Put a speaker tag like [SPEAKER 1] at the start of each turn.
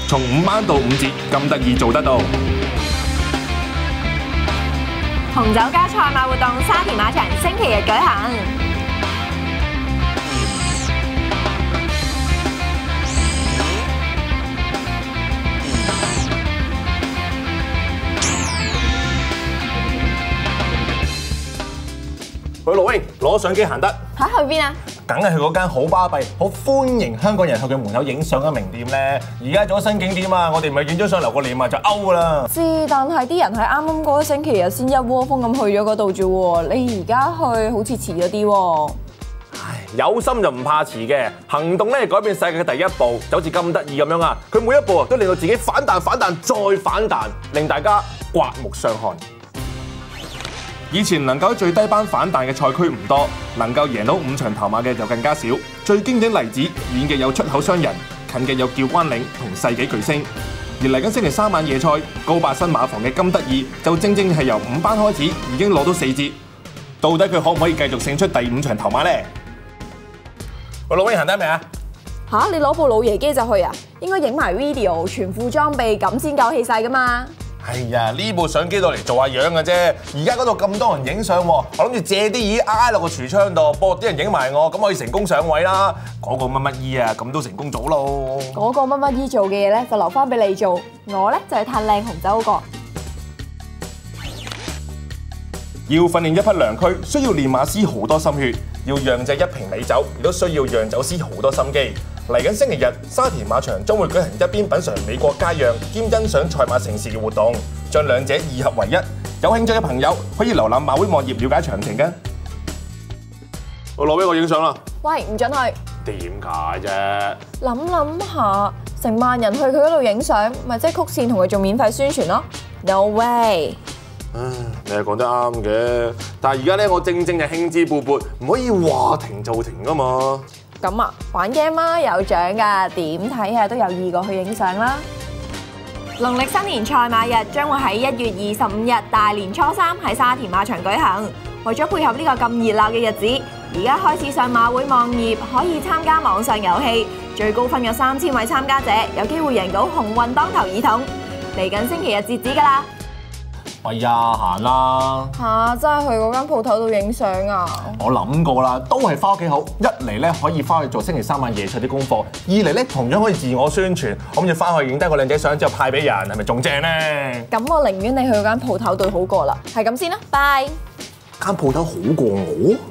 [SPEAKER 1] 從5蚊到5折，咁得意做得到。
[SPEAKER 2] 紅酒加賽馬活動沙田馬場星期日舉行。
[SPEAKER 1] 喂，陸榮，攞相機行得？
[SPEAKER 2] 嚇去邊啊？
[SPEAKER 3] 梗係去嗰間好巴閉、好歡迎香港人去佢門口影相嘅名店咧。而家做咗新景點啊，我哋咪影咗相留個念啊，就 out 㗎啦。
[SPEAKER 4] 知，但係啲人係啱啱嗰個星期日先一窩蜂咁去咗嗰度啫喎，你而家去好似遲咗啲喎。
[SPEAKER 1] 唉，有心就唔怕遲嘅，行動咧改變世界嘅第一步，就好似咁得意咁樣啊！佢每一步啊都令到自己反彈、反彈再反彈，令大家刮目相看。以前能夠喺最低班反彈嘅賽區唔多，能夠贏到5場頭馬嘅就更加少。最經典例子，遠嘅有出口商人，近嘅有叫關嶺同世紀巨星。而嚟緊星期3晚夜賽，高壩新馬房嘅金得意就正正係由5班開始已經攞到4折。到底佢可唔可以繼續勝出第5場頭馬呢？喂，陸榮行得未啊？
[SPEAKER 4] 吓，你攞部老爺機就去啊？應該影埋 video，全副裝備咁先夠氣勢噶嘛。
[SPEAKER 3] 係啊，呢部相機度嚟做下樣嘅啫。而家嗰度咁多人影相喎，我諗住借啲椅挨落個櫥窗度，幫啲人影埋我，咁可以成功上位啦。嗰個乜乜姨啊，咁都成功咗咯。
[SPEAKER 4] 嗰個乜乜姨做嘅嘢咧，就留翻俾你做。我咧就係嘆靚紅酒嗰個。
[SPEAKER 1] 要訓練一匹良駒，需要練馬師好多心血；要釀製一瓶美酒，亦都需要釀酒師好多心機。嚟緊星期日，沙田馬場將會舉行一邊品嚐美國佳釀，兼欣賞賽馬盛事嘅活動，將兩者二合為一。有興趣嘅朋友可以瀏覽馬會網頁了解詳情嘅。我攞俾我影相啦。
[SPEAKER 4] 喂，唔准去。
[SPEAKER 1] 點解啫？
[SPEAKER 4] 諗下，成萬人去佢嗰度影相，咪即係曲線同佢做免費宣傳咯。No way！
[SPEAKER 1] 你係講得啱嘅，但係而家咧，我正係興致勃勃，唔可以話停就停噶嘛。
[SPEAKER 4] 咁啊，玩 game 啊，有獎㗎，點睇下都有2個去影相啦。
[SPEAKER 2] 農曆新年賽馬日將會喺1月25日大年初3喺沙田馬場舉行。為咗配合呢個咁熱鬧嘅日子，而家開始上馬會網頁可以參加網上遊戲，最高分有3000位參加者，有機會贏到鴻運當頭耳筒。嚟緊星期日截止㗎啦。
[SPEAKER 3] 哎呀，行啦！
[SPEAKER 4] 吓，真係去嗰間鋪頭度影相啊！
[SPEAKER 3] 我諗過啦，都係翻屋企好。一嚟咧可以翻去做星期3晚夜賽啲功課，二嚟咧同樣可以自我宣傳。我諗住翻去影低個靚仔相之後派俾人，係咪仲正咧？
[SPEAKER 4] 咁我寧願你去嗰間鋪頭度好過啦。係咁先啦，拜。
[SPEAKER 3] 間鋪頭好過我？